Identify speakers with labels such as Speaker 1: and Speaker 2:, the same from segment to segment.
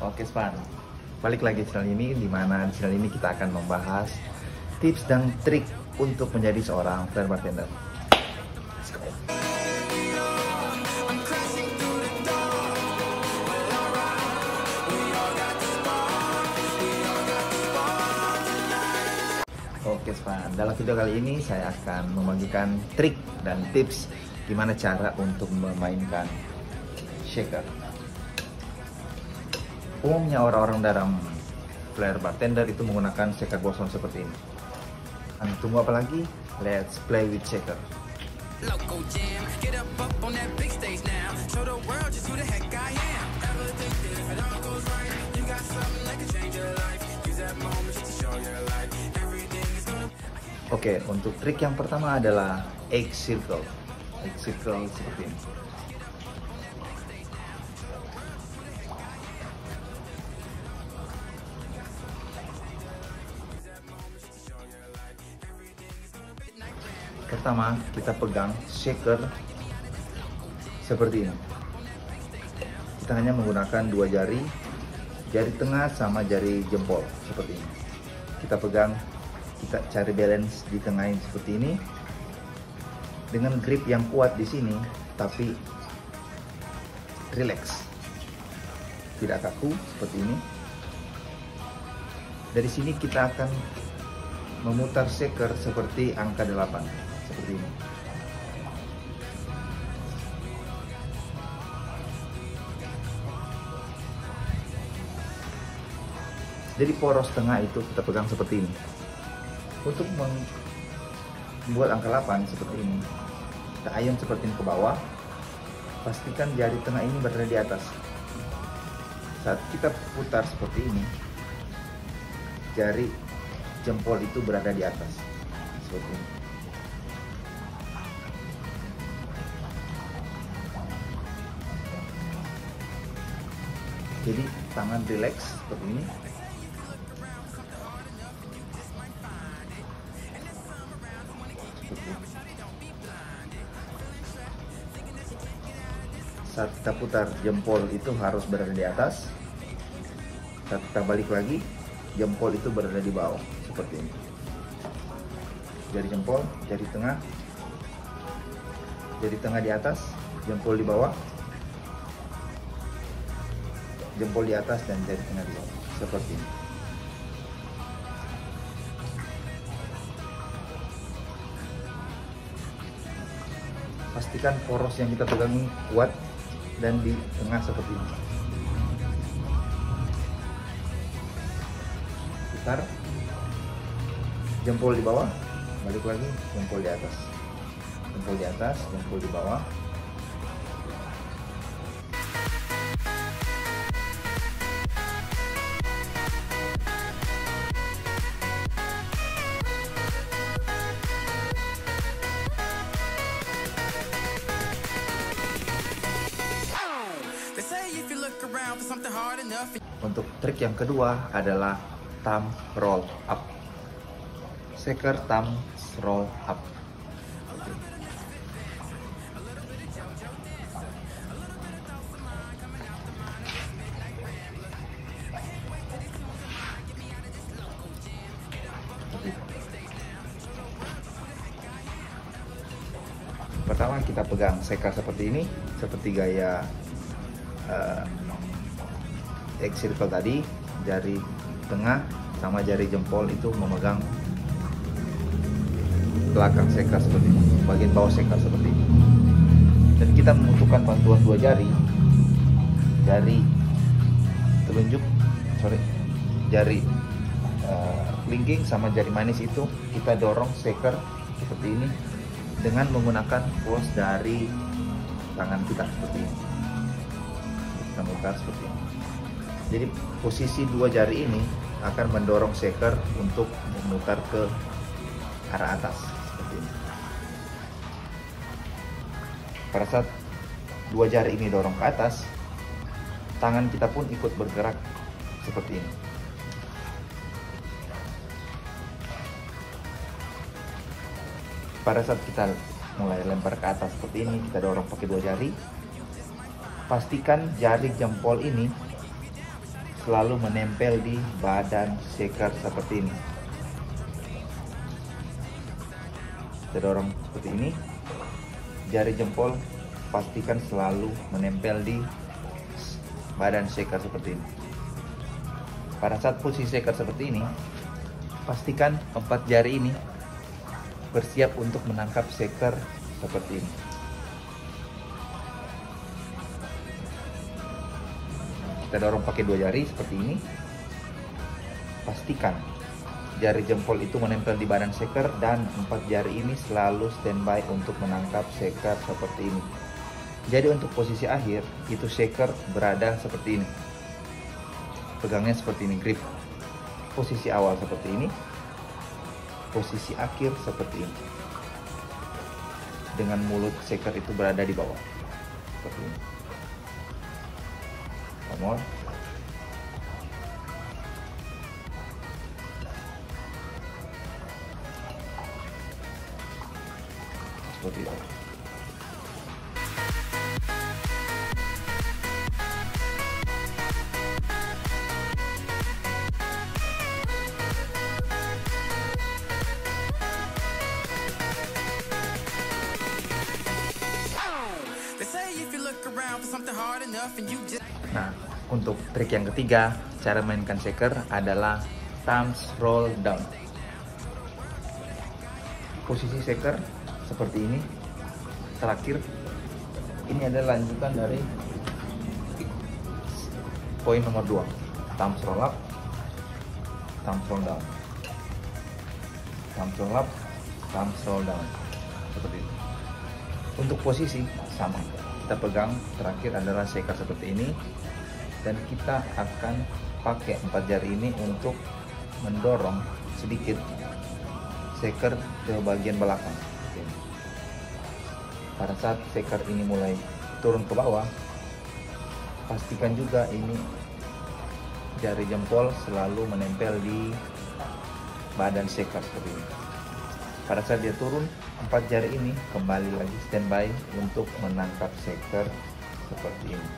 Speaker 1: Oke Span, balik lagi channel ini, di mana di channel ini kita akan membahas tips dan trik untuk menjadi seorang flair bartender. Let's go. Oke Span, dalam video kali ini saya akan membagikan trik dan tips gimana cara untuk memainkan shaker. Umumnya orang-orang dalam flair bartender itu menggunakan shaker boson seperti ini. Tunggu apa lagi? Let's play with shaker. Oke, untuk trik yang pertama adalah egg circle. Egg circle seperti ini. Pertama, kita pegang shaker seperti ini. Kita hanya menggunakan dua jari, jari tengah sama jari jempol seperti ini. Kita pegang, kita cari balance di tengah ini seperti ini. Dengan grip yang kuat di sini, tapi relax, tidak kaku seperti ini. Dari sini kita akan memutar shaker seperti angka 8. Seperti ini. Jadi poros tengah itu kita pegang seperti ini. Untuk membuat angka 8 seperti ini, kita ayun seperti ini ke bawah. Pastikan jari tengah ini berada di atas. Saat kita putar seperti ini, jari jempol itu berada di atas. Seperti ini. Jadi tangan relax seperti ini. Saat kita putar, jempol itu harus berada di atas. Saat kita balik lagi, jempol itu berada di bawah seperti ini. Jari jempol, jari tengah di atas, jempol di bawah. Jempol di atas dan jari tengah di bawah seperti ini. Pastikan poros yang kita pegang ini kuat dan di tengah seperti ini. Putar, jempol di bawah, balik lagi, jempol di atas, jempol di atas, jempol di bawah. Untuk trik yang kedua adalah thumb roll up. Shaker thumb roll up. Pertama kita pegang shaker seperti ini, seperti gaya egg circle tadi. Jari tengah sama jari jempol itu memegang belakang shaker seperti ini, bagian bawah shaker seperti ini. Dan kita membutuhkan bantuan dua jari, jari telunjuk, jari kelingking sama jari manis itu kita dorong shaker seperti ini dengan menggunakan force dari tangan kita seperti ini. Kita mutar seperti ini. Jadi posisi dua jari ini akan mendorong shaker untuk memutar ke arah atas seperti ini. Pada saat dua jari ini dorong ke atas, tangan kita pun ikut bergerak seperti ini. Pada saat kita mulai lempar ke atas seperti ini, kita dorong pakai dua jari. Pastikan jari jempol ini selalu menempel di badan shaker seperti ini. Kita dorong seperti ini. Jari jempol pastikan selalu menempel di badan shaker seperti ini. Pada saat posisi shaker seperti ini, pastikan 4 jari ini bersiap untuk menangkap shaker seperti ini. Kita dorong pakai 2 jari seperti ini. Pastikan jari jempol itu menempel di badan shaker dan 4 jari ini selalu standby untuk menangkap shaker seperti ini. Jadi untuk posisi akhir itu shaker berada seperti ini. Pegangnya seperti ini, grip. Posisi awal seperti ini. Posisi akhir seperti ini. Dengan mulut shaker itu berada di bawah. Seperti ini. Come on. Seperti itu. Nah, untuk trik yang ketiga, cara mainkan shaker adalah thumbs roll down. Posisi shaker seperti ini. Terakhir, ini adalah lanjutan dari poin nomor 2. Thumbs roll up, thumbs roll down. Thumbs roll up, thumbs roll down. Seperti itu. Untuk posisi sama. Kita pegang, terakhir adalah shaker seperti ini, dan kita akan pakai 4 jari ini untuk mendorong sedikit shaker ke bagian belakang. Pada saat shaker ini mulai turun ke bawah, pastikan juga ini jari jempol selalu menempel di badan shaker seperti ini. Pada saat dia turun, 4 jari ini kembali lagi standby untuk menangkap shaker seperti ini.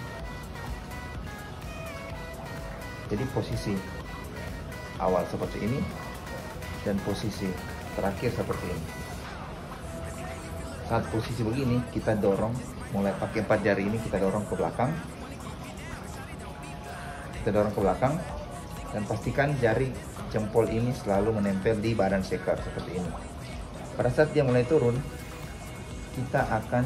Speaker 1: Jadi posisi awal seperti ini dan posisi terakhir seperti ini. Saat posisi begini, kita dorong, mulai pakai 4 jari ini kita dorong ke belakang. Kita dorong ke belakang dan pastikan jari jempol ini selalu menempel di badan shaker seperti ini. Pada saat dia mulai turun, kita akan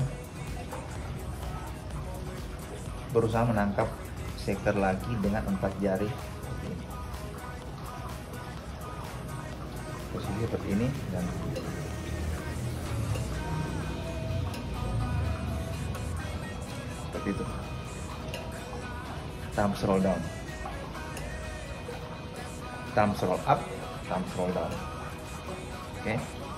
Speaker 1: berusaha menangkap shaker lagi dengan 4 jari seperti ini. Posisi seperti ini dan seperti itu. Thumbs roll down, thumbs roll up, thumbs roll down. Oke.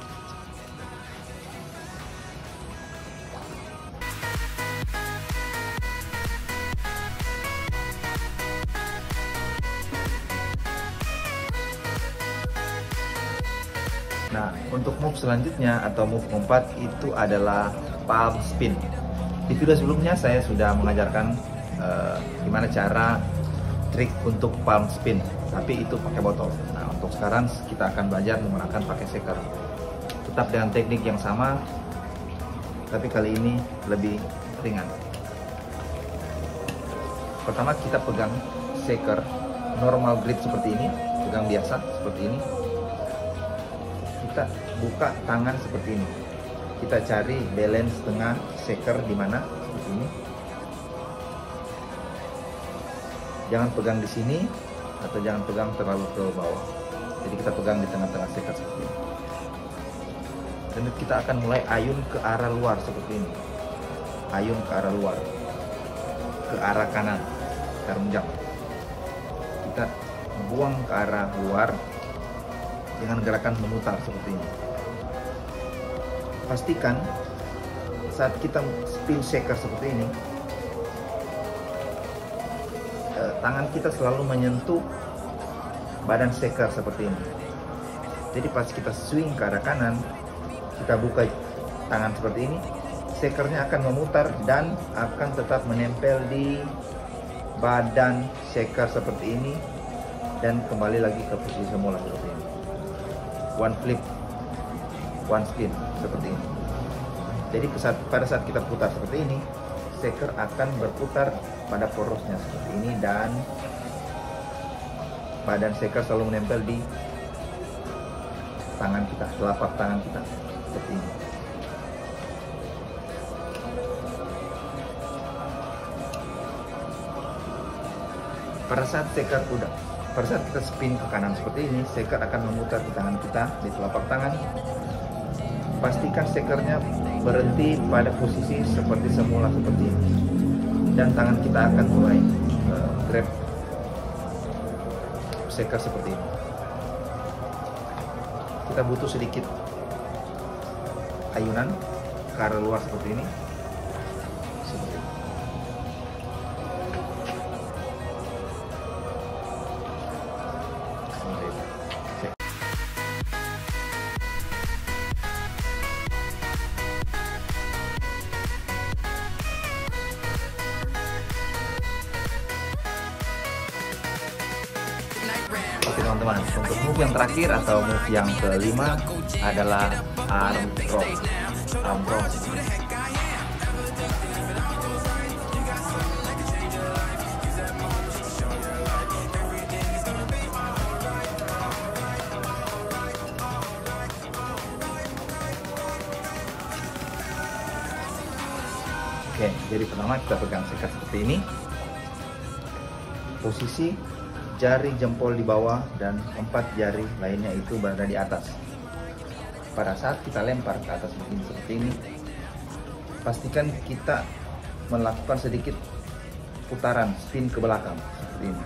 Speaker 1: Nah, untuk move selanjutnya atau move keempat itu adalah palm spin. Di video sebelumnya saya sudah mengajarkan gimana cara trik untuk palm spin, tapi itu pakai botol. Nah, untuk sekarang kita akan belajar menggunakan pakai shaker. Tetap dengan teknik yang sama, tapi kali ini lebih ringan. Pertama kita pegang shaker normal grip seperti ini, pegang biasa seperti ini. Kita buka tangan seperti ini. Kita cari balance tengah shaker di mana, seperti ini. Jangan pegang di sini atau jangan pegang terlalu ke bawah. Jadi kita pegang di tengah-tengah shaker seperti ini. Dan kita akan mulai ayun ke arah luar seperti ini. Ayun ke arah luar, ke arah kanan, termenjang. Kita buang ke arah luar dengan gerakan memutar seperti ini. Pastikan saat kita spin shaker seperti ini, tangan kita selalu menyentuh badan shaker seperti ini. Jadi pas kita swing ke arah kanan, kita buka tangan seperti ini, shakernya akan memutar dan akan tetap menempel di badan shaker seperti ini, dan kembali lagi ke posisi semula seperti ini. One flip, one spin seperti ini. Jadi pada saat kita putar seperti ini, shaker akan berputar pada porosnya seperti ini, dan badan shaker selalu menempel di tangan kita, telapak tangan kita seperti ini. Pada saat kita spin ke kanan seperti ini, shaker akan memutar di tangan kita, di telapak tangan. Pastikan shakernya berhenti pada posisi seperti semula seperti ini, dan tangan kita akan mulai grab shaker seperti ini. Kita butuh sedikit ayunan ke arah luar seperti ini. Seperti ini. Oke teman-teman, untuk move yang terakhir atau move yang kelima adalah arm rock. Arm rock. Oke, jadi pertama kita pegang shaker seperti ini. Posisi jari jempol di bawah dan 4 jari lainnya itu berada di atas. Pada saat kita lempar ke atas begini seperti ini, pastikan kita melakukan sedikit putaran spin ke belakang seperti ini.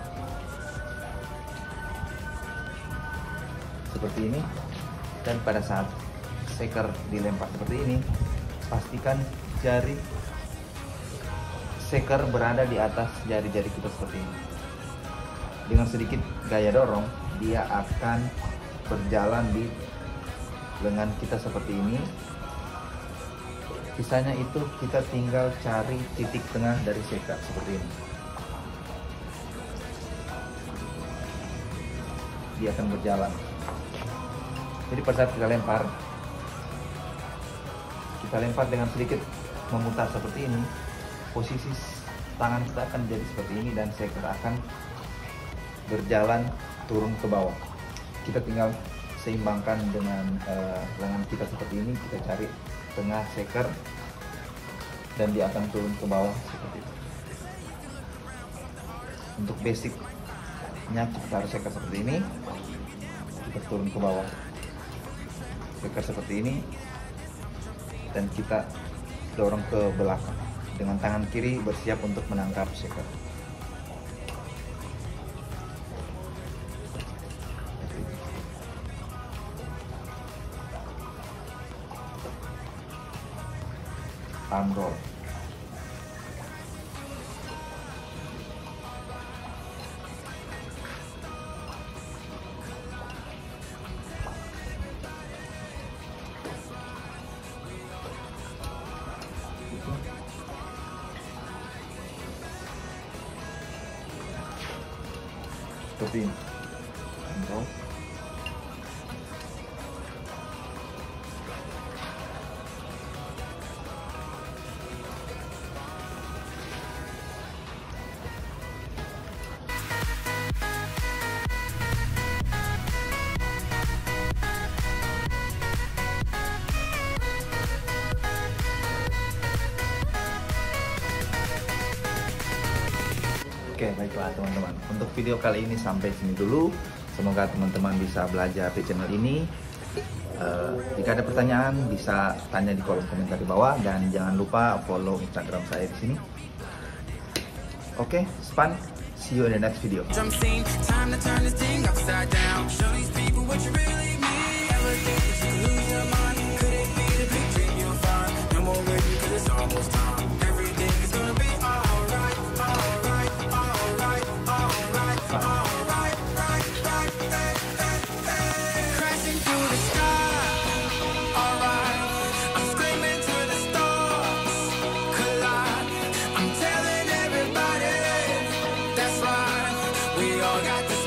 Speaker 1: Seperti ini. Dan pada saat shaker dilempar seperti ini, pastikan jari shaker berada di atas jari-jari kita seperti ini. Dengan sedikit gaya dorong, dia akan berjalan di lengan kita seperti ini. Sisanya itu kita tinggal cari titik tengah dari shaker seperti ini. Dia akan berjalan. Jadi pada saat kita lempar dengan sedikit memutar seperti ini. Posisi tangan kita akan jadi seperti ini, dan shaker akan berjalan turun ke bawah. Kita tinggal seimbangkan dengan lengan kita seperti ini. Kita cari tengah shaker dan dia akan turun ke bawah seperti itu. Untuk basicnya kita taruh shaker seperti ini, kita turun ke bawah shaker seperti ini, dan kita dorong ke belakang dengan tangan kiri bersiap untuk menangkap shaker. Arm roll. Seperti ini. Arm roll. Oke, baiklah teman-teman. Untuk video kali ini sampai sini dulu. Semoga teman-teman bisa belajar di channel ini. Jika ada pertanyaan bisa tanya di kolom komentar di bawah, dan jangan lupa follow Instagram saya di sini. Oke, Span. See you in the next video.
Speaker 2: I'm telling everybody, that's why We all got the